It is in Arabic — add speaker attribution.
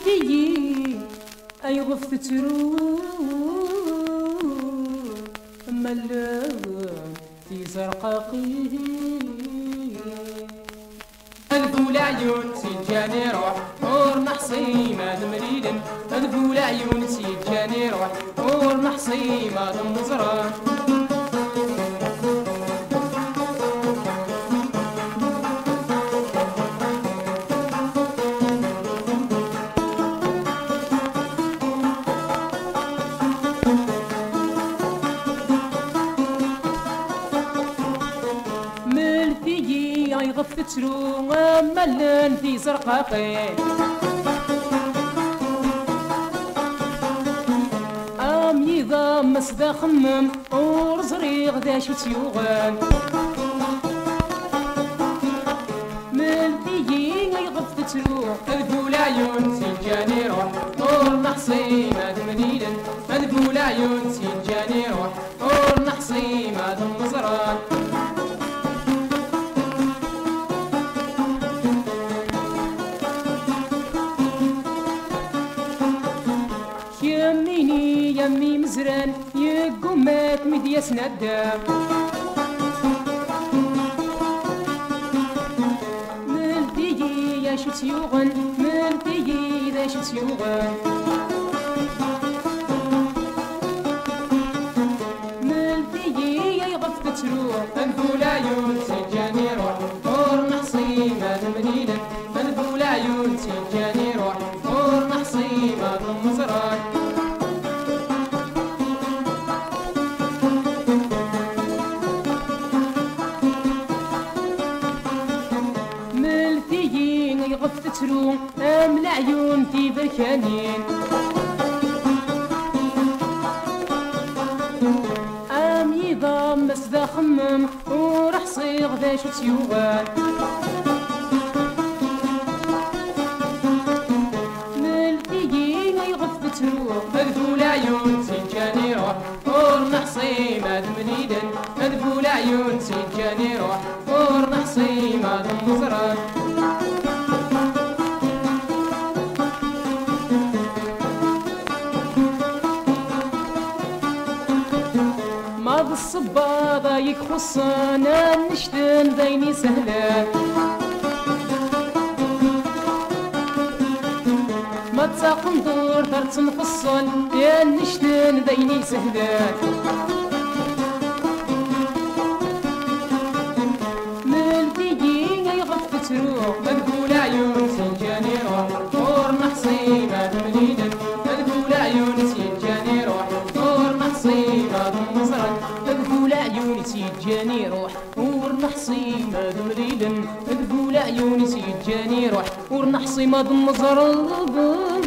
Speaker 1: ملتي أي غفت تروح ملام في زرقاقي
Speaker 2: أذبو العيون سجاني روح ور نحصي ما دمريد أذبو العيون سجاني روح ور نحصي ما دم زران
Speaker 1: ملتي غفت تروح ملان في زرقاقي يضام مسدا خمم ورزريغ دا شو تيوغان ملتي غفت تروح
Speaker 2: أذبو العيون سجاني روح ور نحصي ما دمريد أذبو العيون سجاني روح ور نحصي ما دم زران
Speaker 1: يمي مزران يقومات مديا سندام ملتي يا شو تيوغن ملتي ذا شو تيوغن ملتي يا غفت تروح
Speaker 2: أذبو العيون سجاني روح ور نحصي ما دمريد أذبو العيون سجاني روح ور نحصي ما دم زران
Speaker 1: غفت تروح العيون في بركانين يضام مسدا خمم ورح صيغ ذا شو تيوغان ملتي غفت تروح
Speaker 2: أذبو العيون سجاني روح ور نحصي ما دمريد أذبو العيون سجاني روح ور نحصي ما دم زران
Speaker 1: ماض الصباضة يخصنا نشتن ذيني سهلة ما تساقن دور ثرت نفصل يا نشتن ذيني سهلة ملتي غفت تروح
Speaker 2: أذبو العيون سجاني روح ور نحصي ما دمريد أذبو العيون سجاني روح ور نحصي ما دم زران
Speaker 1: أذبو العيون سيجاني روح ورنحصي ما دمريدن أذبو العيون سيجاني روح ورنحصي ما دم زران